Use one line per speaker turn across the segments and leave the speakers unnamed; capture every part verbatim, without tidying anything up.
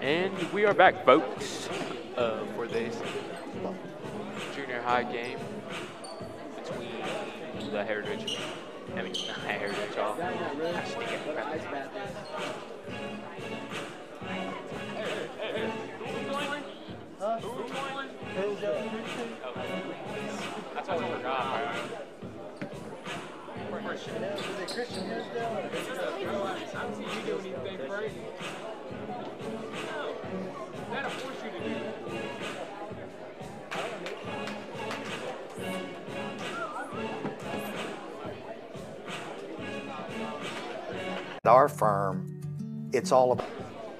And we are back, folks, uh, for this junior high game between the Heritage, I mean, not Heritage, y'all. I sneak it.
Huh? Hillsdale.
That's what I forgot.
Is it Christian Hillsdale?
Relax. I'm seeing you doing anything crazy. No. That'll force you to do that.
At our firm, it's all about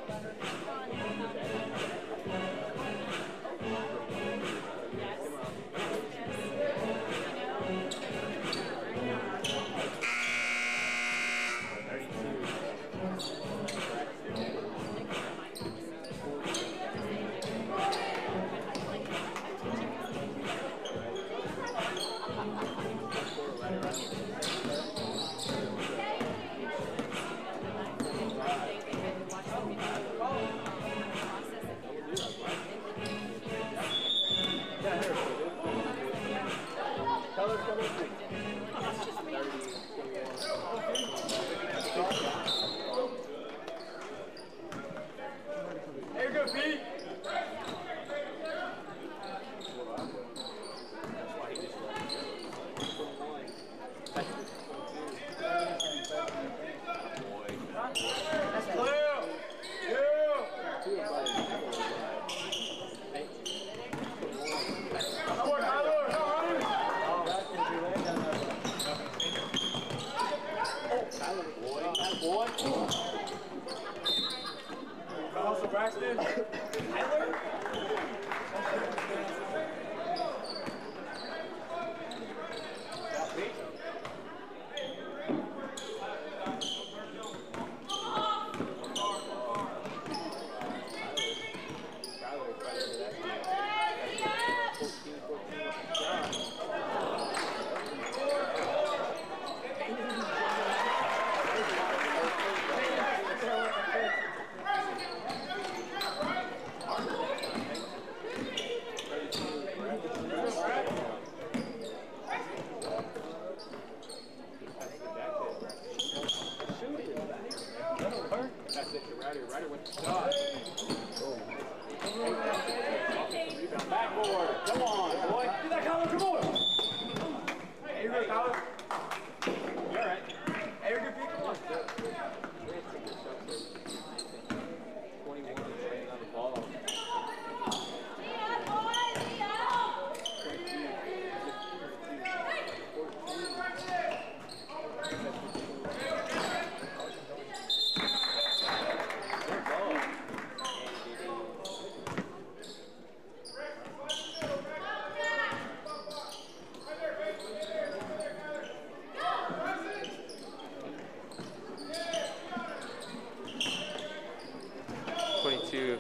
twenty-two.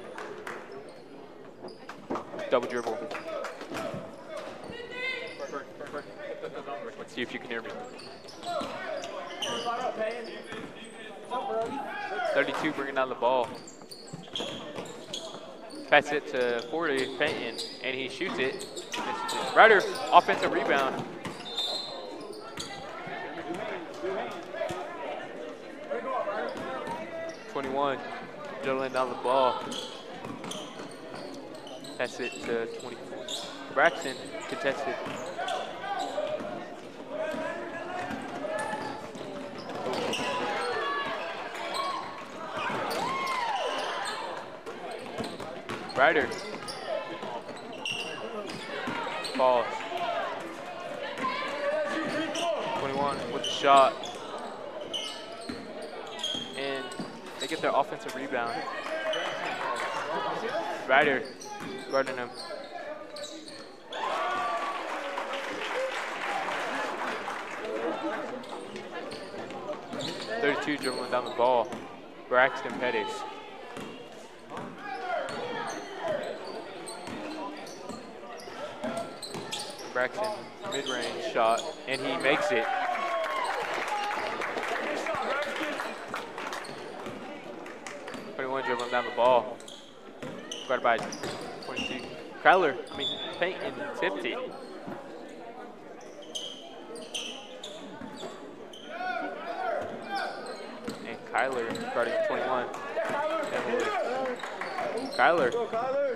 Double dribble. Let's see if you can hear me. thirty-two bringing down the ball. Pass it to forty, Fenton, and he shoots it. Misses it. Ryder, offensive rebound. twenty-one, dribbling down the ball. Pass it to twenty-four. Braxton contested. Ryder. Falls. twenty-one with the shot. And they get their offensive rebound. Ryder guarding him. thirty-two dribbling down the ball. Braxton Pettis. Braxton mid-range shot, and he makes it. twenty-one dribbling down the ball. guarded by twenty-two. Kyler, I mean, Peyton tipped it. And Kyler guarding twenty-one. Kyler.
Go, Kyler.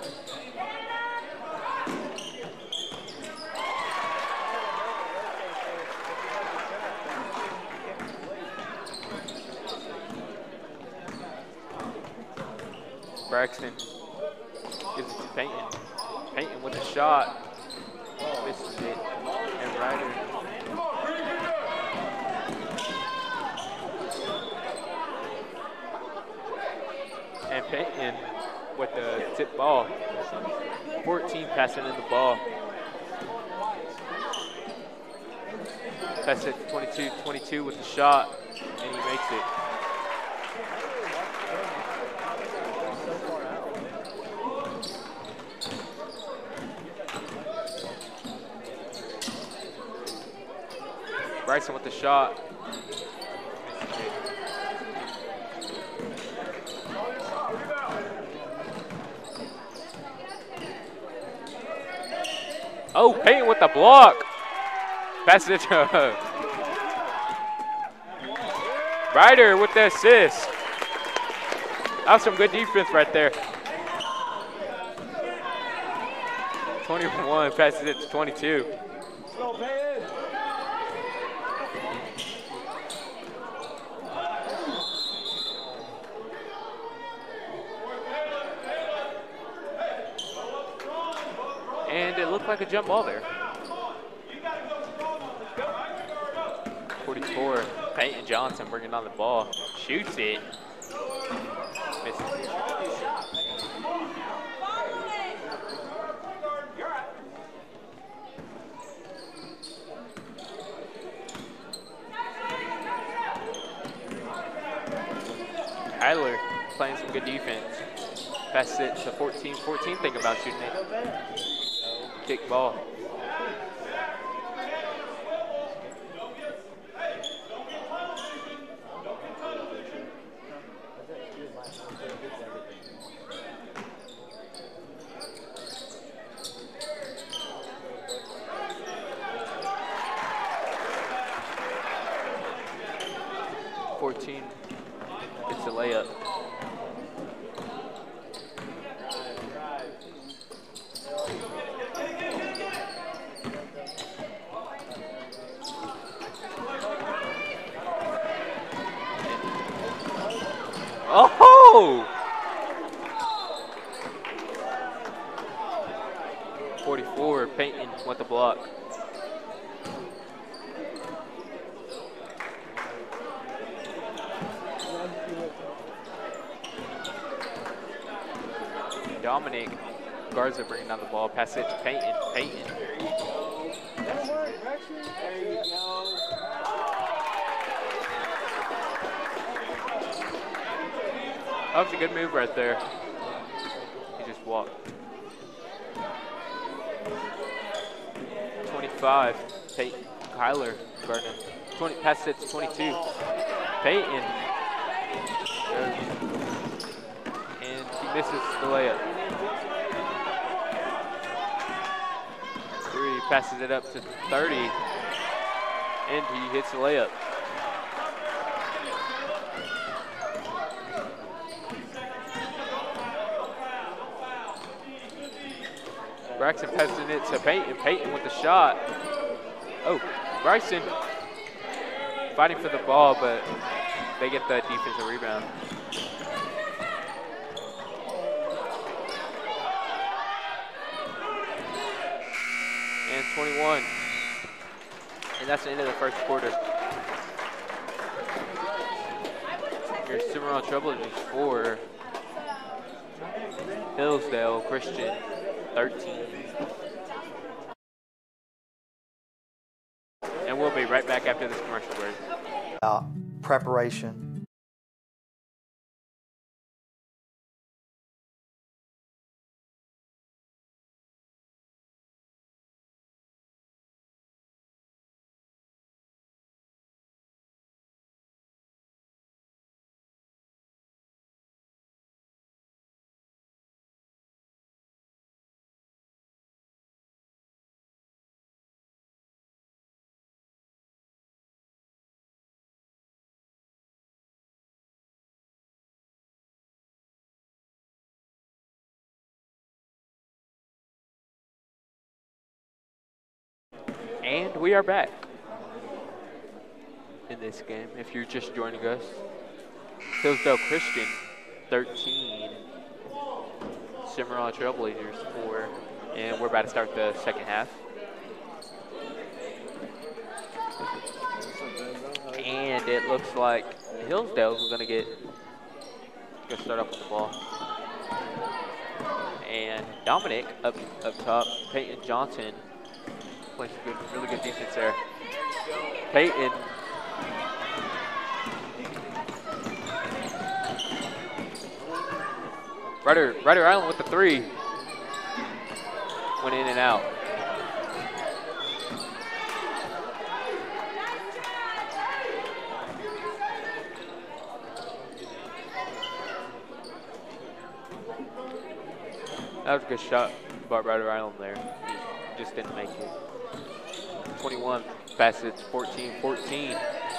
Braxton gives it to Peyton. Peyton with a shot. Misses it. And Ryder. And Peyton with the tip ball. fourteen passing in the ball. Pass it to twenty-two. twenty-two with the shot. And he makes it. Bryson with the shot. Oh, Peyton with the block. Passes it to Ryder with the assist. That was some good defense right there. twenty-one passes it to twenty-two. And it looked like a jump ball there. forty-four, Peyton Johnson bringing on the ball. Shoots it. Misses it. Kyler playing some good defense. Passes it to fourteen. fourteen thinking about shooting it. Kick ball. fourteen gets a layup. Oh! forty-four, Peyton with the block. Dominic Garza bringing down the ball. Pass it to Peyton. Peyton.
That'll work, Braxton. There you go.
That was a good move right there. He just walked. twenty-five, Peyton, Kyler, Gardner. twenty, pass it to twenty-two. Peyton. And he misses the layup. Three, passes it up to thirty. And he hits the layup. Braxton passing it to Peyton. Peyton with the shot. Oh, Bryson fighting for the ball, but they get the defensive rebound. And twenty-one. And that's the end of the first quarter. Your Cimarron Trailblazers four, Hillsdale Christian thirteen. And we'll be right back after this commercial break.
Uh, preparation.
And we are back in this game. If you're just joining us, Hillsdale Christian thirteen, Cimarron Trailblazers four, and we're about to start the second half. And it looks like Hillsdale's going to get going to start off with the ball. And Dominic up up top, Peyton Johnson plays some good, really good defense there. Peyton. Ryder, Ryder Island with the three. Went in and out. That was a good shot by Ryder Island there. Just, just didn't make it. twenty-one, pass it to fourteen fourteen.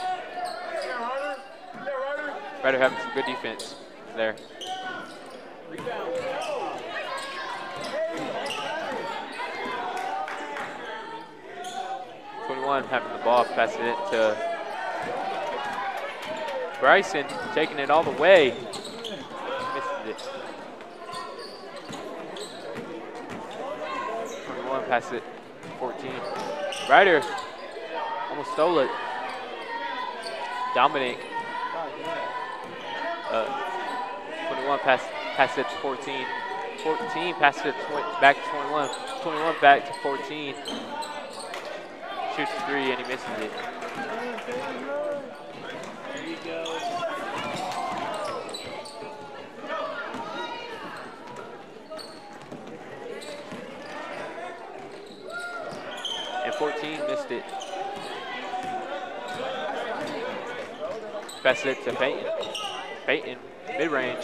Ryder having some good defense there. twenty-one having the ball, passing it to Bryson, taking it all the way. Missed it. twenty-one, pass it fourteen. Ryder almost stole it. Dominic. Uh, twenty-one, pass, pass it to fourteen. fourteen, pass it to back to twenty-one. twenty-one, back to fourteen. Shoots a three and he misses it.
There you go.
And fourteen missed it. Pass it to Peyton. Peyton, mid-range.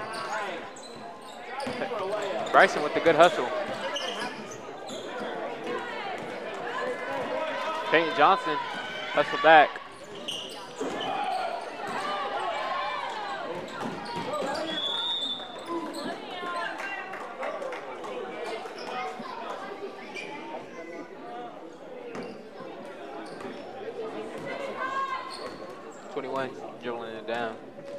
Bryson with the good hustle. Peyton Johnson, hustle back. twenty-one, dribbling it down.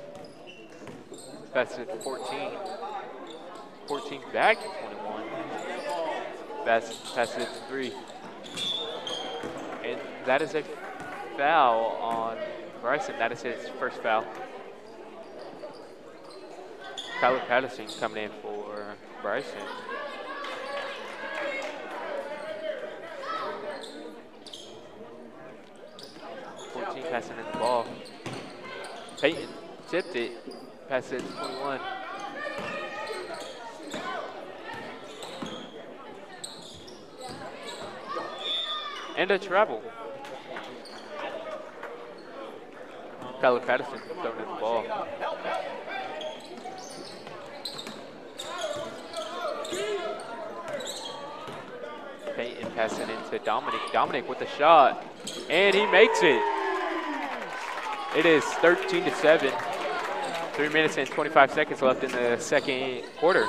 Pass it to fourteen. fourteen back to twenty-one. Pass, pass it to three. And that is a foul on Bryson. That is his first foul. Kyler Patterson coming in for Bryson. fourteen passing in the ball. Peyton tipped it. Pass it to twenty-one. And a travel. Kyler Patterson throwing in the ball. Peyton passing into Dominic. Dominic with the shot. And he makes it. It is thirteen to seven. Three minutes and twenty-five seconds left in the second quarter.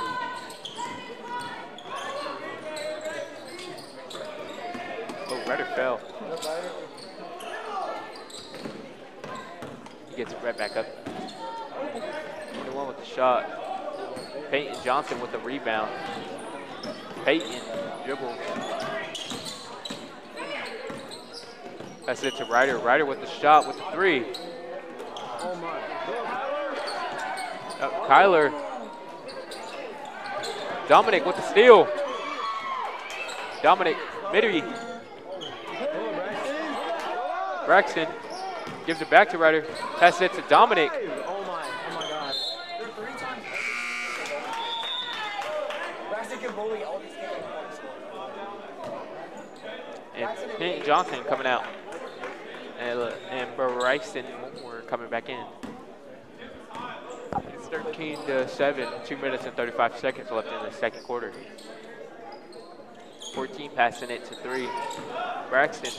Oh, Ryder fell. He gets it right back up. twenty-one with the shot. Peyton Johnson with the rebound. Peyton dribbles. That's it to Ryder. Ryder with the shot with the three.
Oh my.
Uh, Kyler. Dominic with the steal. Dominic, Mittery. Braxton gives it back to Ryder. Pass it to Dominic.
Oh my, oh my God. There are three times. Braxton can bully all these games.
And Peyton Johnson coming out. And, uh, and Bryson Moore coming back in. It's thirteen to seven, two minutes and thirty-five seconds left in the second quarter. fourteen passing it to three. Braxton.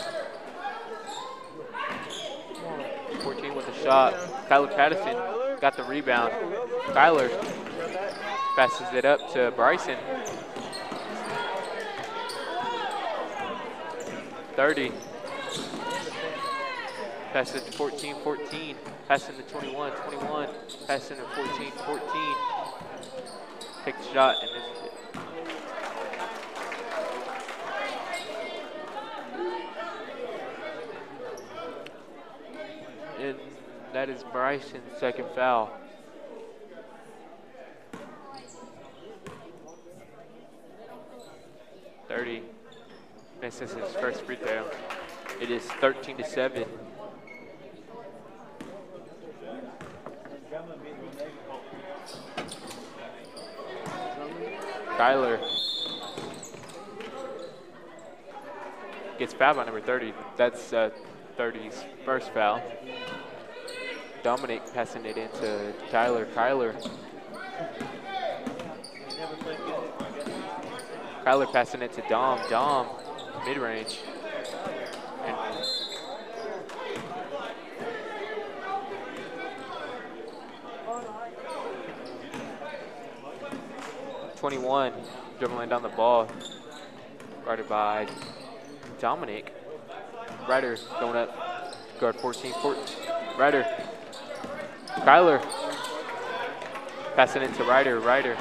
fourteen with a shot. Kyler Patterson got the rebound. Kyler passes it up to Bryson. thirty. Pass it to fourteen, fourteen. Pass it to twenty-one, twenty-one. Pass it to fourteen, fourteen. Take the shot and missed it. And that is Bryson's second foul. thirty. Misses his first free throw. It is thirteen to seven. Kyler gets fouled by number thirty. That's uh, thirty's first foul. Dominic passing it into Kyler. Kyler. Kyler passing it to Dom. Dom, mid-range. twenty-one, dribbling down the ball, guarded by Dominic. Ryder going up, guard fourteen, fourteen. Ryder. Kyler. Passing it to Ryder. Ryder.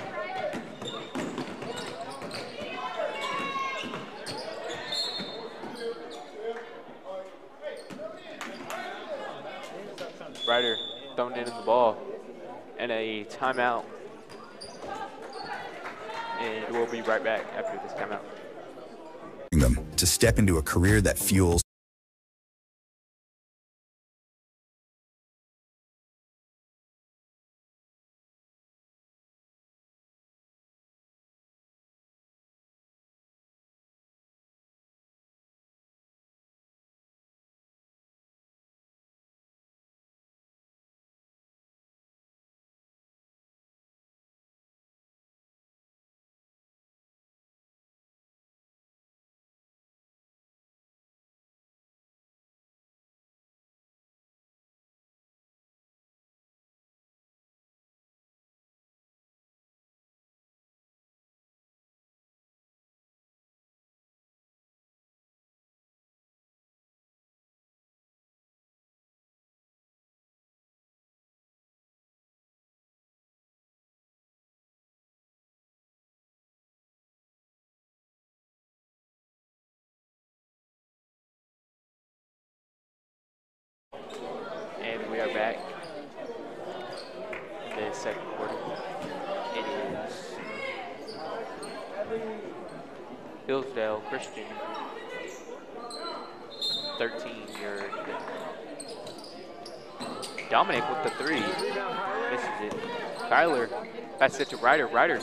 Ryder throwing in the ball. And a timeout. And we'll be right back after this timeout.
Them to step into a career that fuels
And we are back in the second quarter. It is Hillsdale Christian, thirteen. Your Dominic with the three. Misses it. Kyler passes it to Ryder. Ryder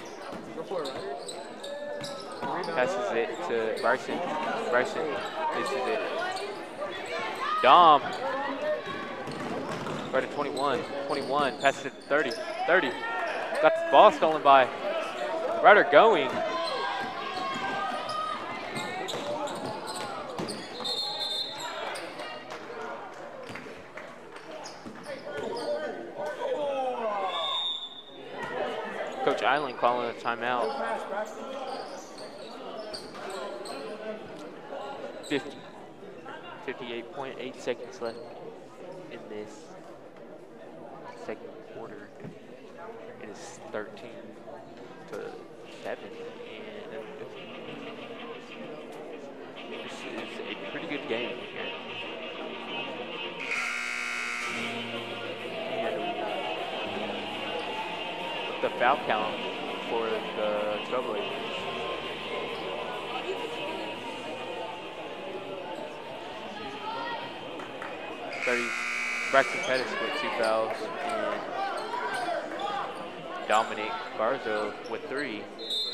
passes it to Bryson. Bryson misses it. Dom. Right at twenty-one. twenty-one. Passes it to thirty. thirty. Got the ball stolen by Ryder going. Coach Island calling a timeout. fifty. fifty-eight point eight seconds left in this second quarter. It is thirteen to seven, and this is a pretty good game here. And the foul count for the Trailblazers. thirty, Braxton Pettis with two fouls, and Dominic Garzo with three.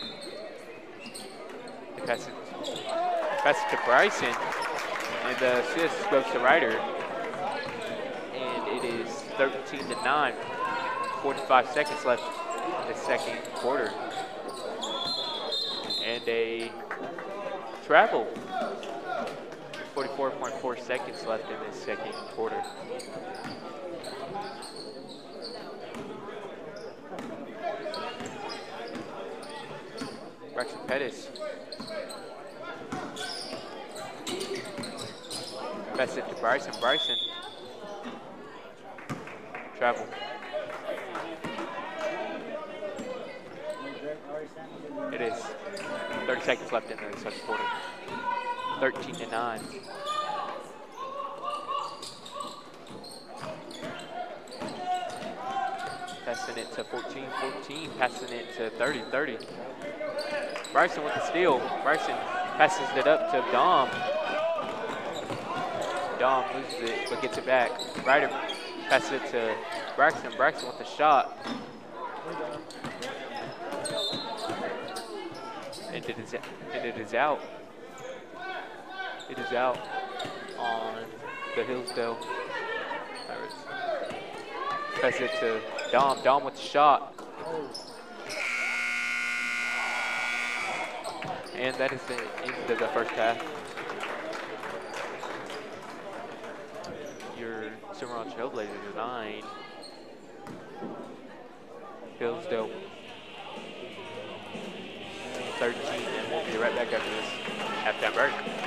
He passes it, passes it to Bryson, and the assist goes to Ryder. And it is thirteen to nine, forty-five seconds left in the second quarter. And a travel. forty-four point four seconds left in this second quarter. Braxton Pettis Pass it to Bryson. Bryson. Travel. It is thirty seconds left in the second quarter. thirteen to nine. Passing it to fourteen fourteen. Passing it to thirty thirty. Bryson with the steal. Bryson passes it up to Dom. Dom loses it, but gets it back. Ryder passes it to Braxton. Braxton with the shot. And it is, and it is out. It is out on the Hillsdale Pirates. Pass it to Dom. Dom with the shot. And that is the end of the first half. Your Cimarron Trailblazers nine. Hillsdale thirteen, and we'll be right back after this halftime break.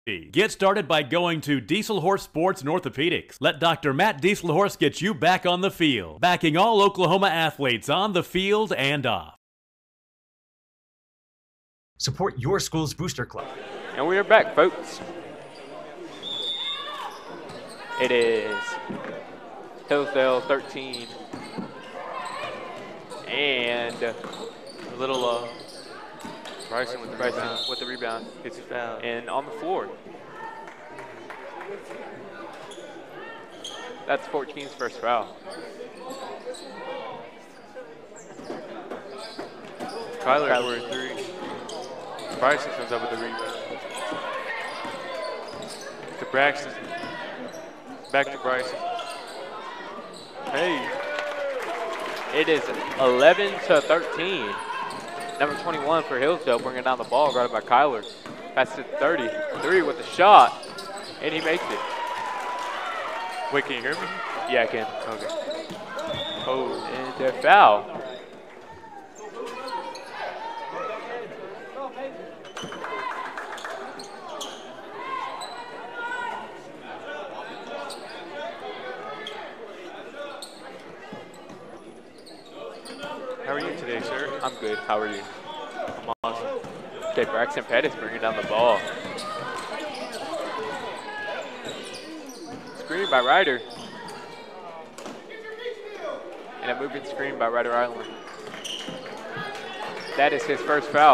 Get started by going to Diesel Horse Sports and Orthopedics. Let Doctor Matt Diesel Horse get you back on the field, backing all Oklahoma athletes on the field and off.
Support your school's booster club.
And we are back, folks. It is Hillsdale thirteen. And a little uh,
Bryson with the
Bryson
rebound.
with the rebound.
Gets his foul.
And on the floor. That's fourteen's first foul.
Kyler
Kyler.
for a three. Bryson comes up with the rebound. To Braxton. Back to Bryson. Hey.
It is eleven to thirteen. Number twenty-one for Hillsdale bringing down the ball, guarded by Kyler. Pass to thirty-three with the shot, and he makes it.
Wait, can you hear me?
Yeah, I can.
Okay.
Oh, and a foul.
How are you today, sir?
I'm good. How are you?
I'm awesome.
Okay, Braxton Pettis bringing down the ball. Screen by Ryder. And a moving screen by Ryder Island. That is his first foul.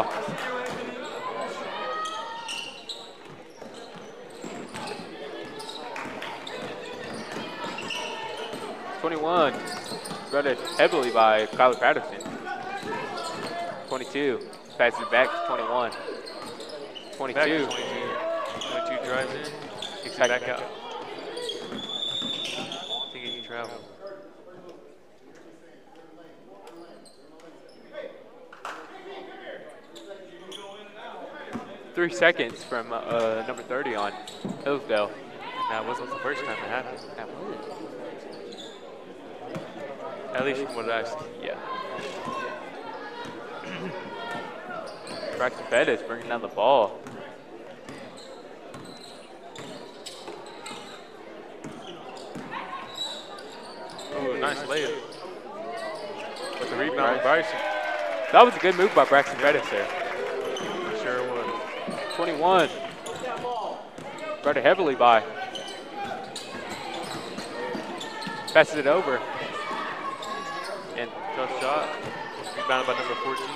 twenty-one. Guarded heavily by Kyler Patterson. twenty-two. Passes it back to twenty-one. twenty-two.
Back to twenty-two. twenty-two drives in. Kicks it back, back out. out. I think he can travel.
Three seconds from uh, number thirty on Hillsdale.
That wasn't the first time it happened.
That was.
At least from what I see.
Yeah. Braxton Pettis bringing down the ball.
Ooh, nice layup. With the rebound, Bryson.
That was a good move by Braxton Pettis there.
Sure was.
twenty-one. Guarded heavily by. Passes it over. And
Tough shot. Rebounded by number fourteen.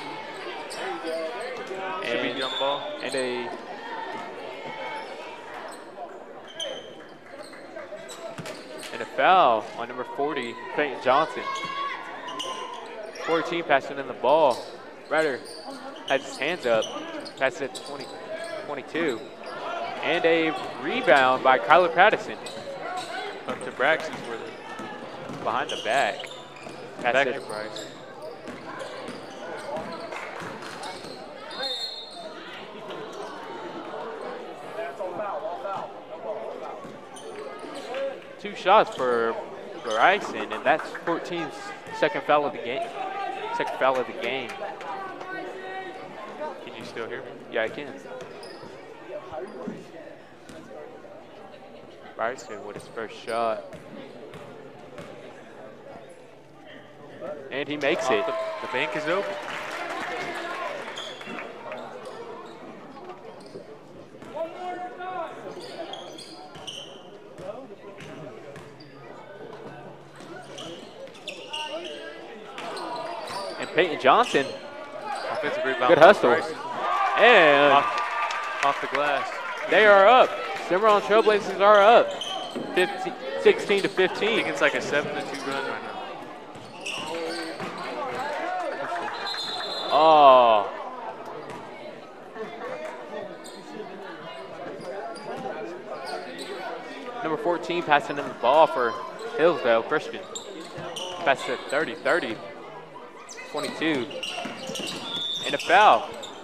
Should be
and,
jump ball.
and a and a foul on number forty, Peyton Johnson. fourteen passing in the ball. Ryder has his hands up. Passes it to twenty, twenty-two. And a rebound by Kyler Patterson.
Up to Braxton for the
Behind the back. Pass
back
it.
to Bryson.
Two shots for Bryson, and that's fourteen's second foul of the game. Second foul of the game.
Can you still hear me?
Yeah, I can. Bryson with his first shot. And he makes it.
The, the bank is open.
And Peyton Johnson,
Offensive rebound.
good hustle.
Bryson.
And
Off, off the glass.
they are up. Cimarron Trailblazers are up. fifteen, sixteen to
I
fifteen.
think it's like a seven to two run right now.
Oh. Number fourteen passing in the ball for Hillsdale Christian. Pass it thirty, thirty, twenty-two. And a foul.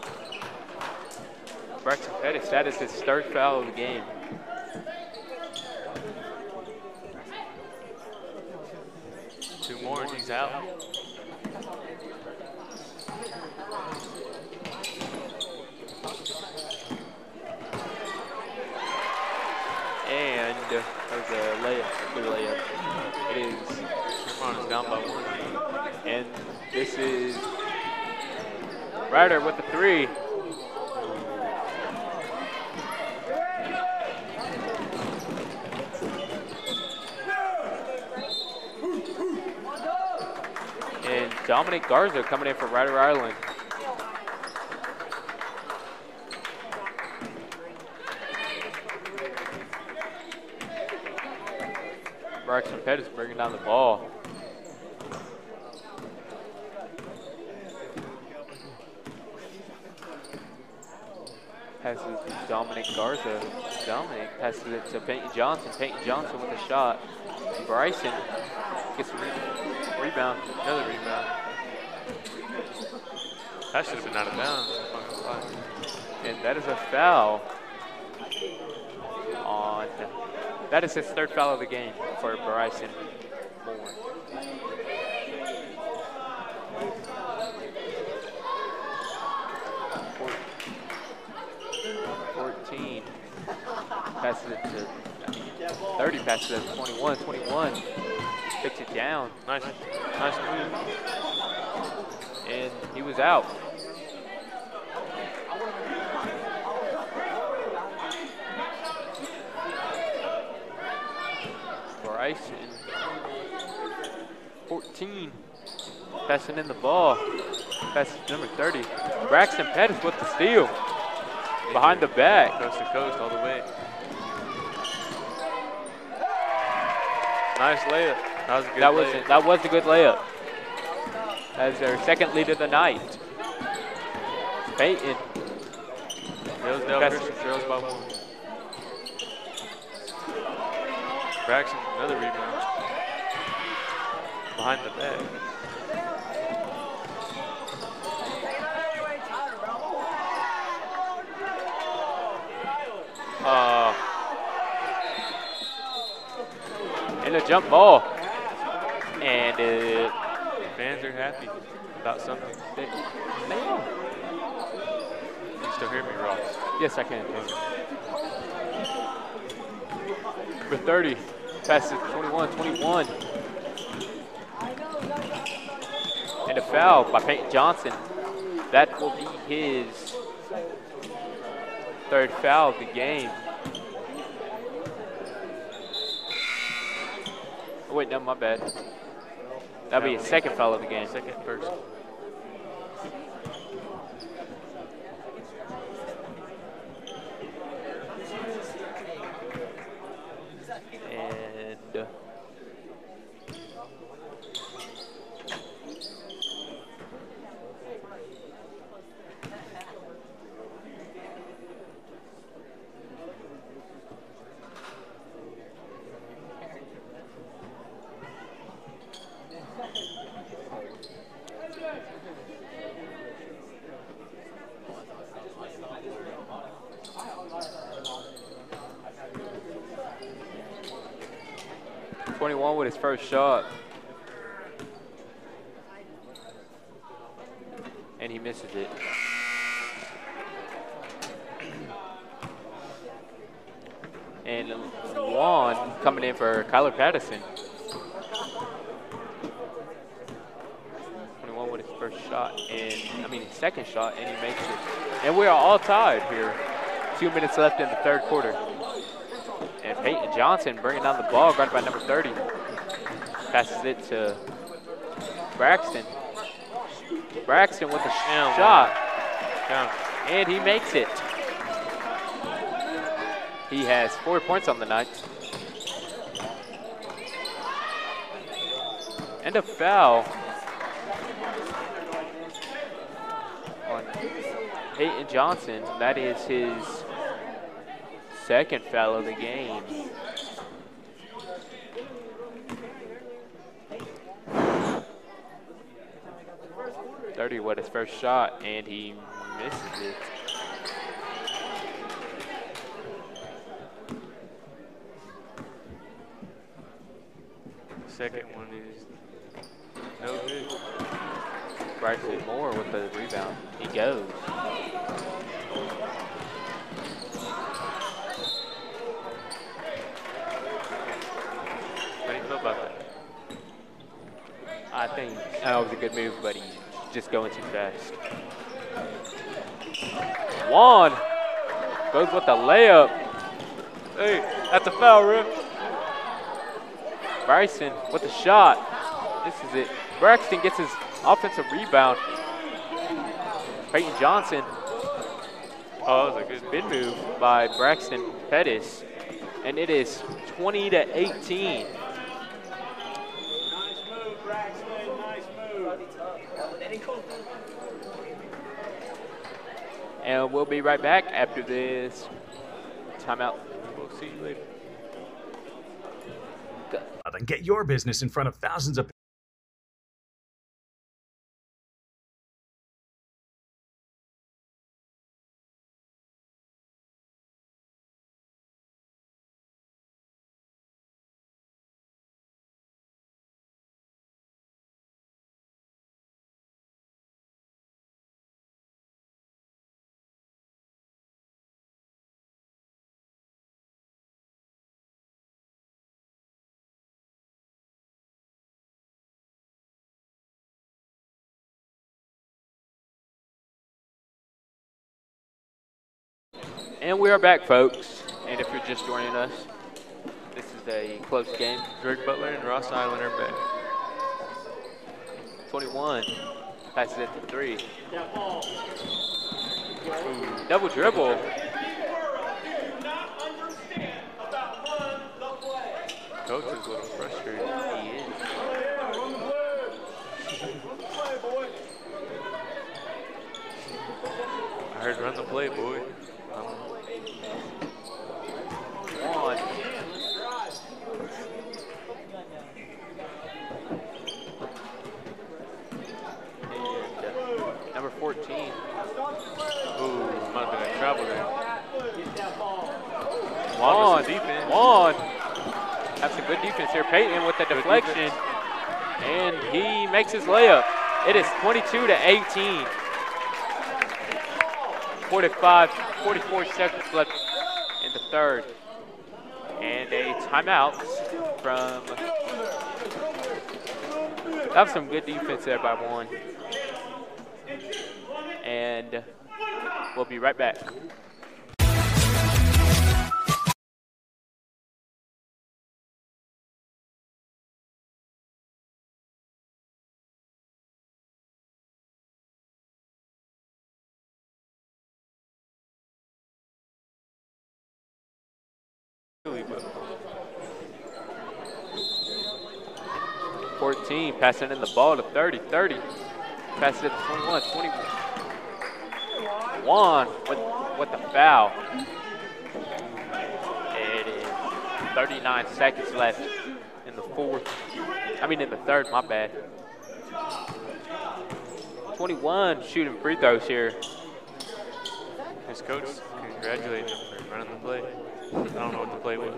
Braxton Pettis, that is his third foul of the game.
Two more and he's out.
is Ryder with the three. And Dominic Garza coming in for Ryder Island. Braxton Pettis bringing down the ball. Passes it to Dominic Garza. Dominic passes it to Peyton Johnson. Peyton Johnson with a shot. Bryson gets a re rebound. Another rebound.
That should have been out of bounds.
And that is a foul on, that is his third foul of the game for Bryson Moore. fourteen, passes it to thirty, passes it to twenty-one, twenty-one, picks it down.
Nice, nice move.
And he was out. Bryson, fourteen, passing in the ball. Passes to number thirty. Braxton Pettis with the steal. Behind the back.
Coast to coast all the way. Nice layup. That was a good
That was,
layup.
that was a good layup. That's their second lead of the night. Peyton.
Hillsdale
Pass-
Christian trails by one. Braxton, another rebound. Behind the back.
Uh, and a jump ball. And uh,
Fans are happy about something.
they, they are.
You still hear me, Ross?
Yes, I can. Number thirty, passes it to twenty-one, twenty-one. And a foul by Peyton Johnson. That will be his third foul of the game. Oh, wait, no, my bad. That'll be his second foul of the game.
Second, first.
And uh, twenty-one with his first shot. And he misses it. And Juan coming in for Kyler Patterson. twenty-one with his first shot, and I mean his second shot, and he makes it. And we are all tied here. Two minutes left in the third quarter. And Peyton Johnson bringing down the ball, guarded by number thirty. Passes it to Braxton. Braxton with a
Down,
shot,
Down.
and he makes it. He has four points on the night. And a foul on Peyton Johnson. That is his second foul of the game. thirty with his first shot, and he misses it.
Second one is no good.
Bryson Moore with the rebound. He goes.
How do you feel about that?
I think that was a good move, but he just going too fast. Juan goes with the layup.
Hey, that's a foul, ref.
Bryson with the shot. This is it. Braxton gets his offensive rebound. Peyton Johnson.
Oh, that was a good
Good move by Braxton Pettis. And it is twenty to eighteen.
Nice move, Braxton. Nice move.
And we'll be right back after this timeout.
We'll see you later.
Then get your business in front of thousands of
And we are back, folks. And if you're just joining us, this is a close game.
Drake Butler and Ross Island are back.
twenty-one passes it to three. Ooh, double dribble.
Coach is a little frustrated.
He is.
I heard run the play, boy. Um,
One. And uh, number fourteen.
ooh, might have been a travel there.
Juan.
with some defense.
Juan. That's some good defense here. Peyton with the
Good
deflection.
defense.
And he makes his layup. It is twenty-two to eighteen. forty-five, forty-four seconds left in the third. And a timeout from, that was some good defense there by Juan. And we'll be right back. fourteen, passing in the ball to thirty, thirty. Passes it to twenty-one, twenty-one. Juan with, with the foul. It is thirty-nine seconds left in the fourth. I mean in the third, my bad. twenty-one shooting free throws here.
His coach congratulated him for running the play. I don't know what the play was.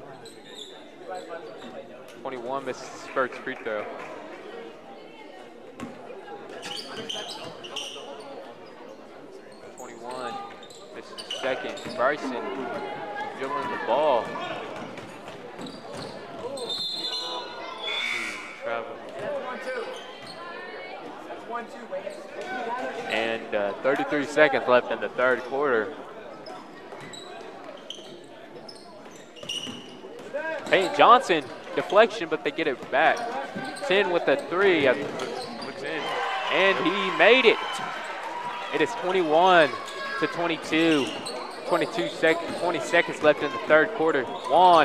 twenty-one misses his first free throw. twenty-one misses his second. Bryson dribbling the ball.
Travel.
And uh, thirty-three seconds left in the third quarter. Peyton Johnson, deflection, but they get it back. ten with the three.
Looks in.
And he made it. It is twenty-one to twenty-two. twenty-two seconds, twenty seconds left in the third quarter. Juan.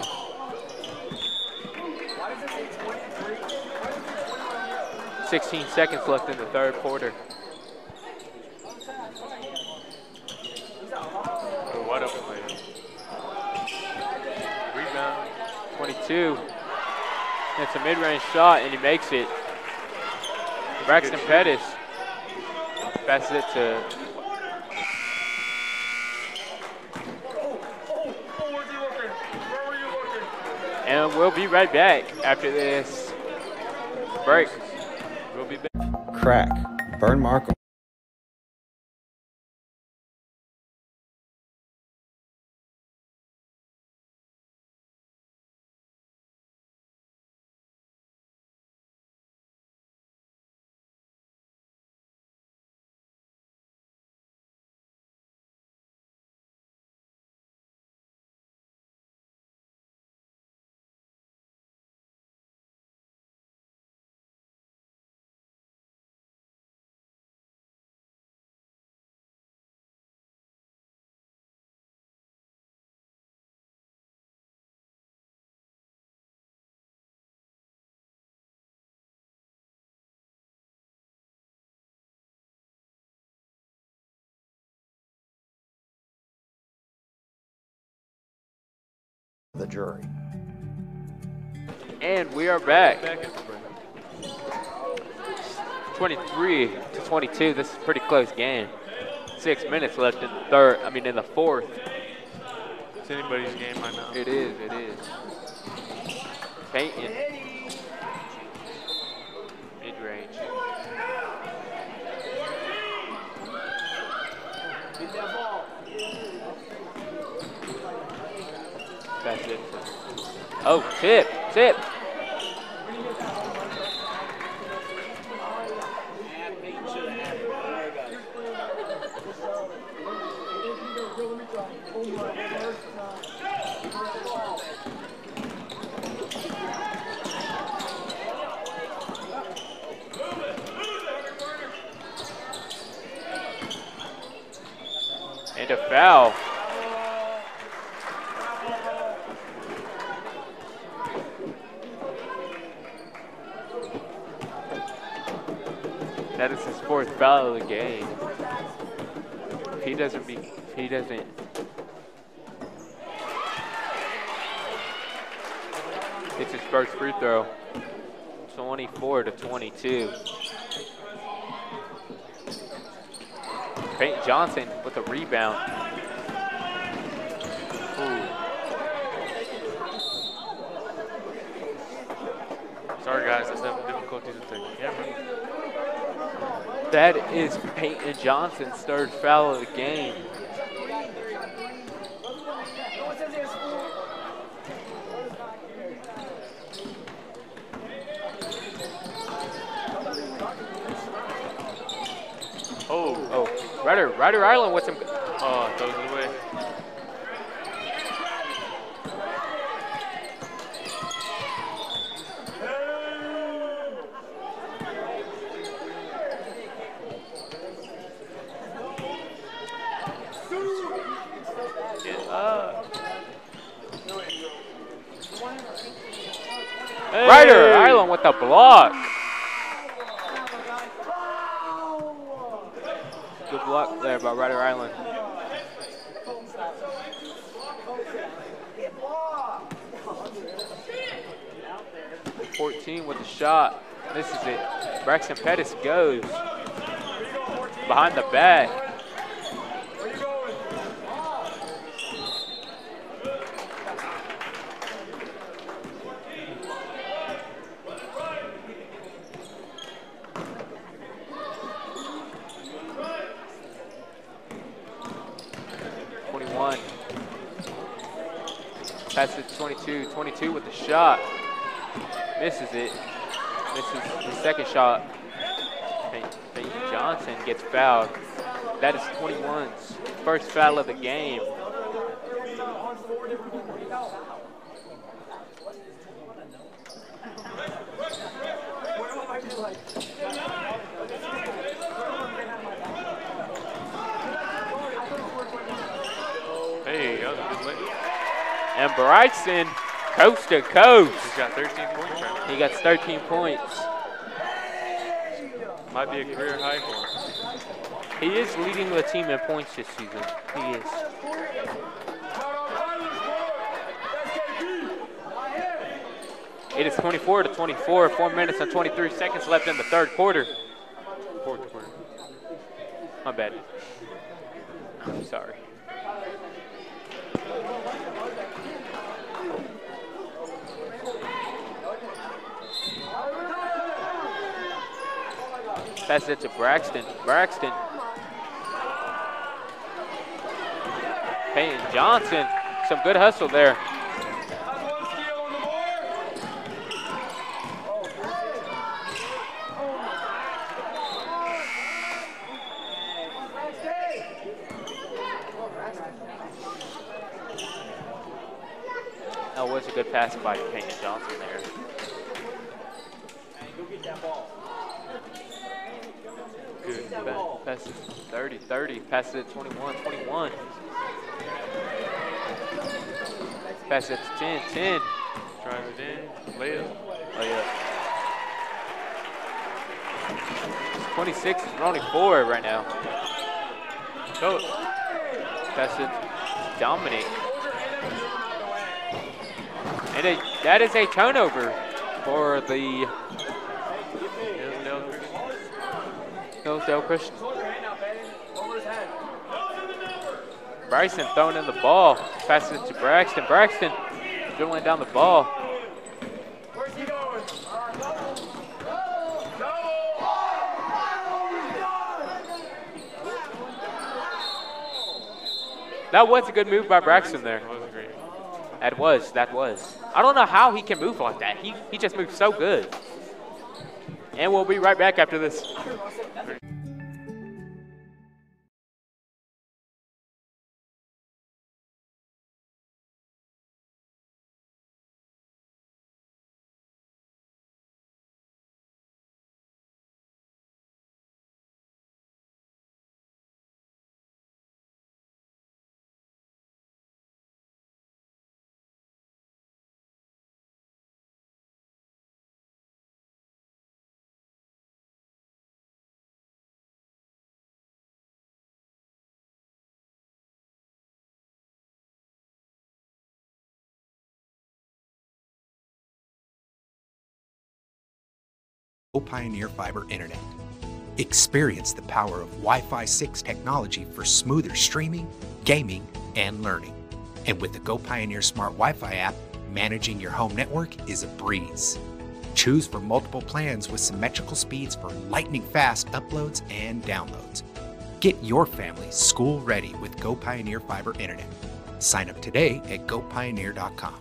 sixteen seconds left in the third quarter.
Oh, wide open play. Rebound.
twenty-two. It's a mid-range shot, and he makes it. Braxton Pettis passes it to and we'll be right back after this break. We'll be back.
Crack, burn mark
the jury.
And we are back. twenty-three to twenty-two. This is a pretty close game. Six minutes left in the third. I mean, in the fourth.
It's anybody's game right now.
It is. It is. Peyton. Mid range. That's it. Oh, tip, tip. And a foul. That is his fourth foul of the game. If he doesn't be, if he doesn't. It's his first free throw. twenty-four to twenty-two. Peyton Johnson with a rebound. Ooh.
Sorry guys, that's having difficulties with the camera.
That is Peyton Johnson's third foul of the game.
Oh,
Oh, Ryder, Ryder Island with some.
oh, throws it away.
Get up. Ryder Island with the block. Good block there by Ryder Island. fourteen with the shot. This is it. Braxton Pettis goes behind the back. twenty-one. Passes it to twenty-two. twenty-two with the shot. Misses it. Misses the second shot. Peyton Johnson gets fouled. That is twenty-one's first foul of the game.
Hey, that was a good lay.
And Bryson, coast to coast.
He's got thirteen points right now.
He got thirteen points.
Might be a career high for him.
He is leading the team in points this season. He is. It is twenty-four to twenty-four. Four minutes and twenty-three seconds left in the third quarter. Fourth quarter. My bad. I'm sorry. Pass it to Braxton. Braxton. Peyton Johnson. Some good hustle there. That was a good pass by Peyton Johnson there. Good pass. Pass it thirty, thirty. Pass it twenty-one, twenty-one. Pass it to ten, ten.
Drive it in, layup.
Oh, yeah. It's twenty-six and only four right now. So, pass it to Dominic. And it, that is a turnover for the
Hillsdale Christian.
Hillsdale Christian. Bryson throwing in the ball, passes it to Braxton. Braxton dribbling down the ball. That was a good move by Braxton there.
That was great.
That was, that was. I don't know how he can move like that. He, he just moves so good. And we'll be right back after this.
Pioneer Fiber Internet. Experience the power of Wi-Fi six technology for smoother streaming, gaming, and learning. And with the Go Pioneer Smart Wi-Fi app, managing your home network is a breeze. Choose from multiple plans with symmetrical speeds for lightning-fast uploads and downloads. Get your family school-ready with Go Pioneer Fiber Internet. Sign up today at go pioneer dot com.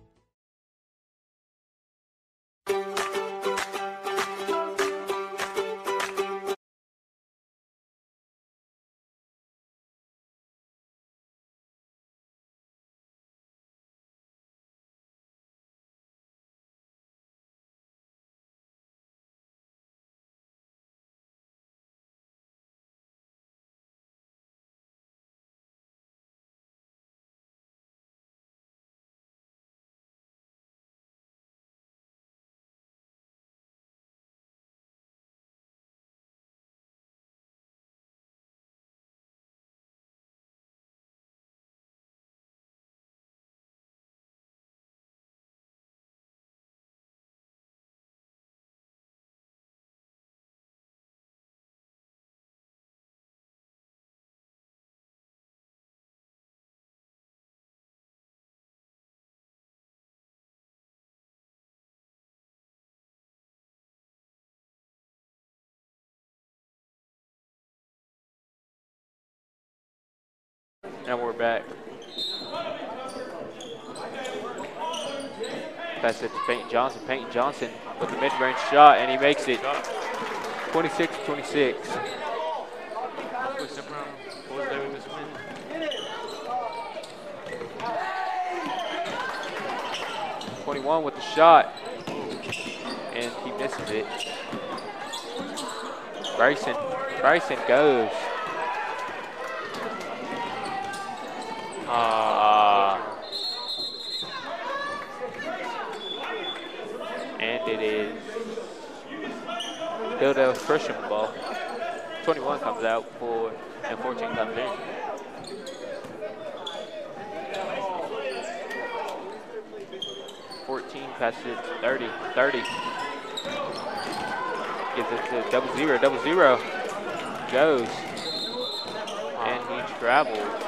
And we're back. Pass it to Peyton Johnson. Peyton Johnson with the mid-range shot, and he makes it. twenty-six twenty-six. twenty-one with the shot, and he misses it. Bryson, Bryson goes. Uh, and it is Hillsdale Christian ball. twenty-one comes out for, and fourteen comes in. fourteen passes it to thirty. thirty. Gives it to double zero. Double zero. Goes. And he travels.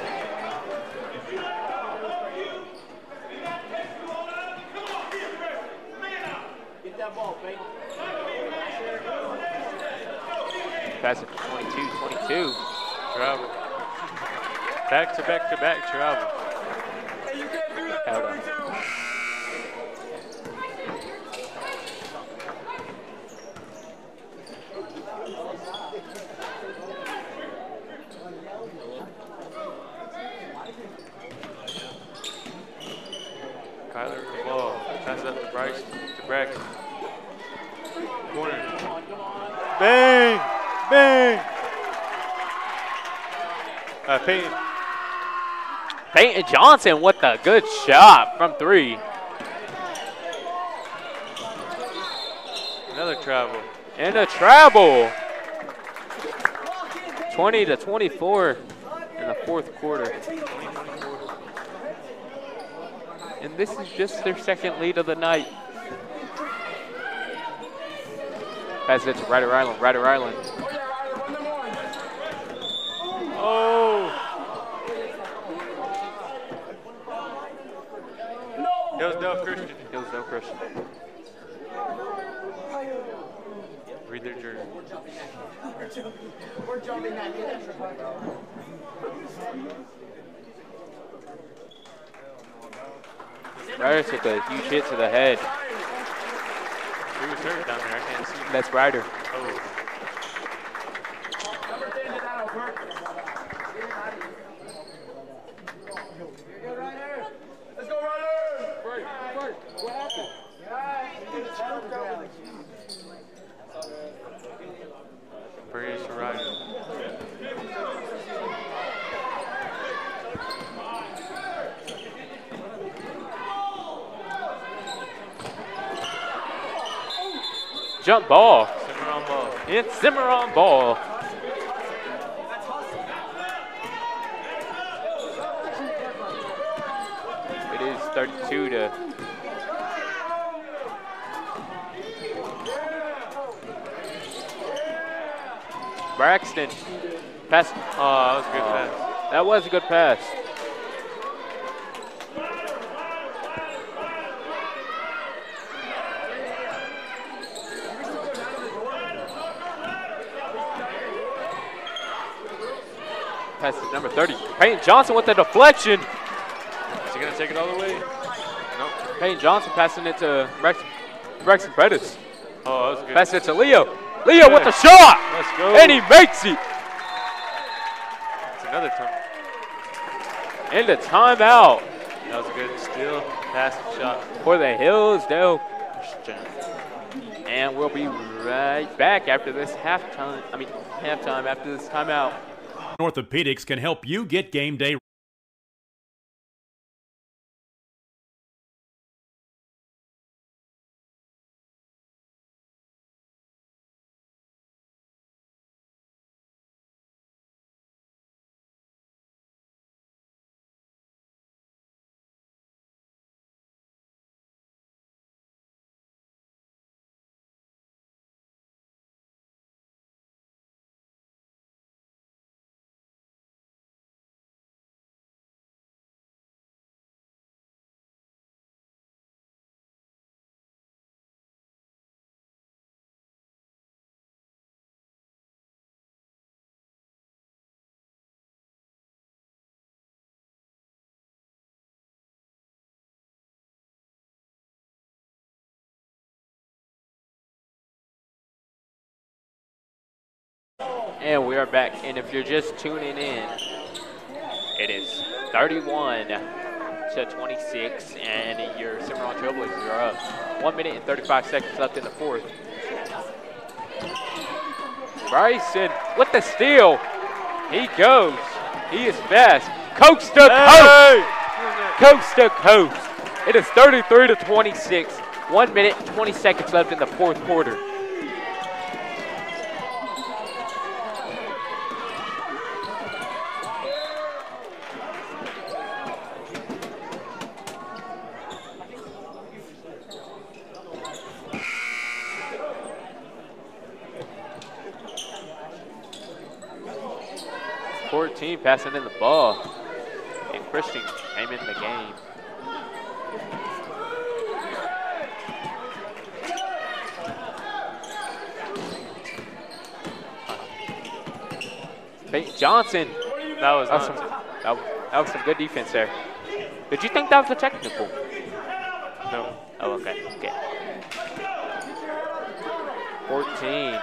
Pass it to twenty-two, twenty-two.
Travel. Back to back to back travel.
Out of.
Kyler with the ball. Pass it up to Bryce, to Braxton. Corner. Bang! Bang! Uh, Peyton.
Peyton Johnson with a good shot from three.
Another travel.
And a travel. twenty to twenty-four in the fourth quarter. And this is just their second lead of the night. Pass it to Ryder Island, Ryder Island.
Oh! Hillsdale Christian.
Hillsdale Christian.
Read their jersey.
Ryder took a huge hit to the head.
Who was hurt down there? I can't see.
That's Ryder.
Oh.
Let's go, Ryder! Right, right. What happened?
Praise to Ryder.
Jump ball.
Simmer on ball.
It's Simmer on ball. It is thirty-two to Braxton. Pass.
Oh, that was a good pass.
That was a good pass. Pass to number thirty. Peyton Johnson with the deflection.
Is he going to take it all the way? Nope.
Peyton Johnson passing it to Braxton, Braxton Pettis.
Oh, that was good.
Pass it to Leo. Leo with the shot.
Let's go.
And he makes it.
It's another time.
And a timeout
That was a good steal, pass, and shot.
for the Hillsdale Christian. And we'll be right back after this halftime. I mean, halftime after this timeout.
Orthopedics can help you get game day.
And we are back. And if you're just tuning in, it is thirty-one to twenty-six, and your Cimarron Trailblazers are up. One minute and thirty-five seconds left in the fourth. Bryson with the steal. He goes. He is fast. Coast to coast. Coast to coast. It is thirty-three to twenty-six. One minute and twenty seconds left in the fourth quarter. fourteen passing in the ball, and Christian came in the game. Peyton Johnson.
That was,
That was, some, that, that was some good defense there. Did you think that was a technical?
No.
Oh, okay. Okay. fourteen.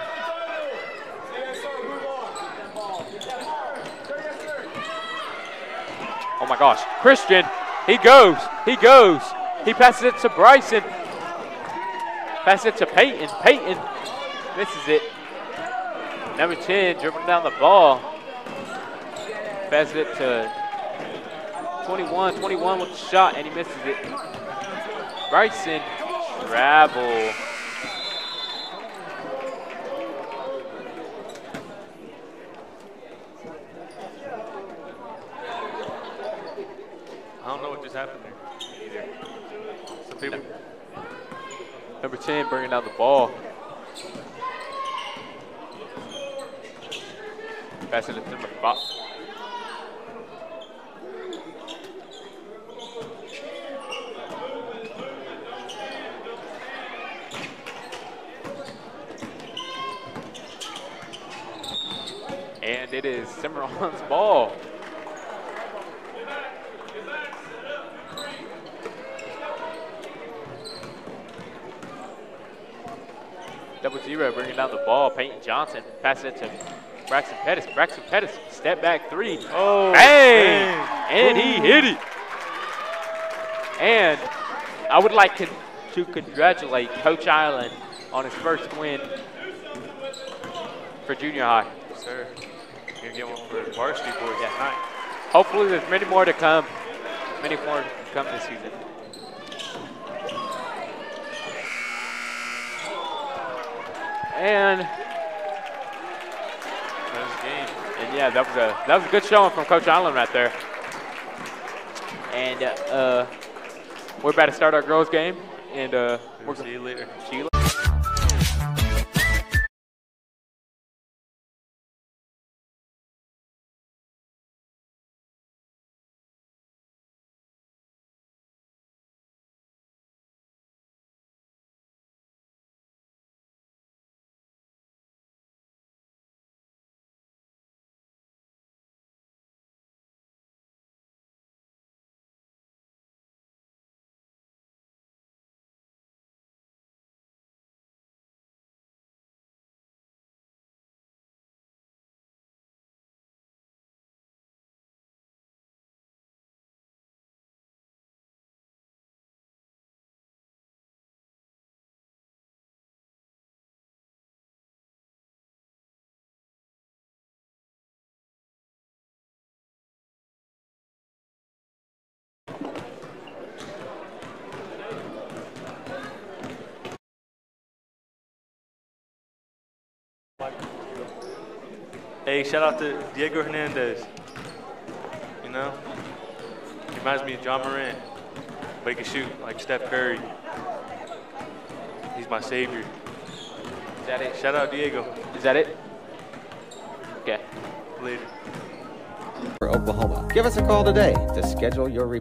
Oh my gosh. Christian, he goes. He goes. He passes it to Bryson. Passes it to Peyton. Peyton misses it. Number ten dribbling down the ball. Passes it to twenty-one. twenty-one with the shot, and he misses it. Bryson, travel.
I don't know what just happened there either.
Number ten bringing down the ball. Passing it to number five. And it is Cimarron's ball. Double zero bringing down the ball. Peyton Johnson passing it to Braxton Pettis. Braxton Pettis, step back three.
Oh,
bang!
bang.
And he hit it. And I would like to, to congratulate Coach Island on his first win for junior high.
Yes, sir. You're going to get one for the varsity boys
Yeah.
tonight.
Hopefully there's many more to come. Many more to come this season. And,
That was the game.
and yeah, that was a that was a good showing from Coach Island right there. And uh, we're about to start our girls game, and uh, we're
We'll see you later.
see you later.
Hey, shout out to Diego Hernandez. You know, he reminds me of John Morant, but he can shoot like Steph Curry. He's my savior.
Is that it?
Shout out Diego.
Is that it? Okay.
Later.
Oklahoma. Give us a call today to schedule your report.